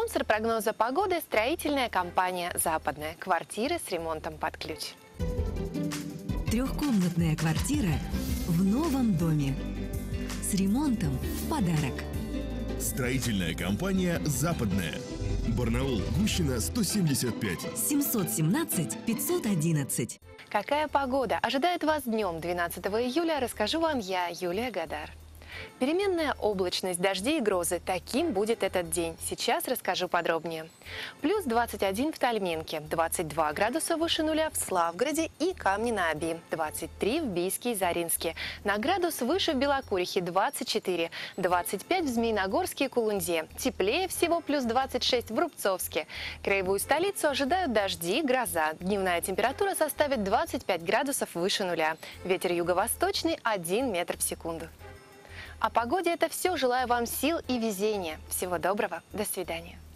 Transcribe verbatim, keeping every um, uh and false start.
Спонсор прогноза погоды – строительная компания «Западная». Квартиры с ремонтом под ключ. Трехкомнатная квартира в новом доме. С ремонтом в подарок. Строительная компания «Западная». Барнаул, Гущина, сто семьдесят пять. семьсот семнадцать пятьсот одиннадцать. Какая погода ожидает вас днем двенадцатого июля, расскажу вам я, Юлия Гадар. Переменная облачность, дожди и грозы. Таким будет этот день. Сейчас расскажу подробнее. Плюс двадцать один в Тальминке, двадцать два градуса выше нуля в Славгороде и Камне-на-Оби, двадцать три в Бийске и Заринске, на градус выше в Белокурихе, двадцать четыре, двадцать пять в Змеиногорске и Кулунде. Теплее всего плюс двадцать шесть в Рубцовске. Краевую столицу ожидают дожди и гроза. Дневная температура составит двадцать пять градусов выше нуля. Ветер юго-восточный один метр в секунду. О погоде это все. Желаю вам сил и везения. Всего доброго. До свидания.